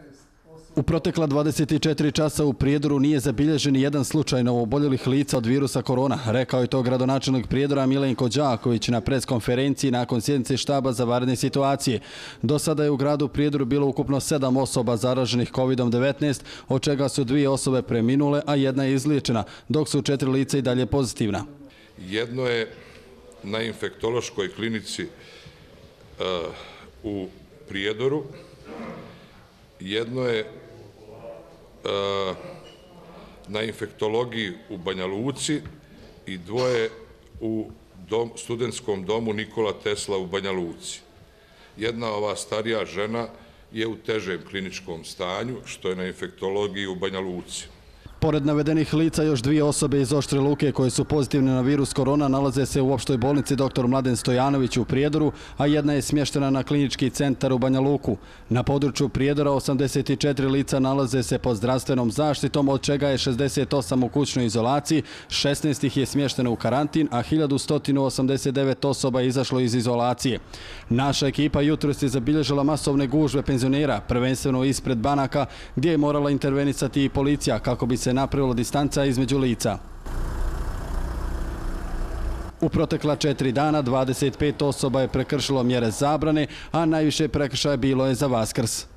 U protekla 24 časa u Prijedoru nije zabilježen ni jedan slučaj novooboljelih lica od virusa korona, rekao je to gradonačelnik Prijedora Milenko Đaković na preskonferenciji nakon sjednice štaba za vanredne situacije. Do sada je u gradu Prijedoru bilo ukupno 7 osoba zaraženih COVID-19, od čega su 2 osobe preminule, a 1 je izliječena, dok su 4 lica i dalje pozitivna. Jedno je na infektološkoj klinici u Prijedoru, jedno je na infektologiji u Banja Luci i 2 u studentskom domu Nikola Tesla u Banja Luci. Jedna ova starija žena je u težem kliničkom stanju, što je na infektologiji u Banja Luci. Pored navedenih lica, još 2 osobe iz Oštre Luke koje su pozitivne na virus korona nalaze se u opštoj bolnici dr. Mladen Stojanović u Prijedoru, a 1 je smještena na klinički centar u Banja Luku. Na području Prijedora 84 lica nalaze se pod zdravstvenom zaštitom, od čega je 68 u kućnoj izolaciji, 16 ih je smješteno u karantin, a 1189 osoba je izašlo iz izolacije. Naša ekipa jutros je zabilježila masovne gužve penzionera, prvenstveno ispred banaka, gdje je morala intervenisati i policija kako bi se napravila distanca između lica. U protekla 4 dana 25 osoba je prekršilo mjere zabrane, a najviše prekršaja bilo je za Vaskrs.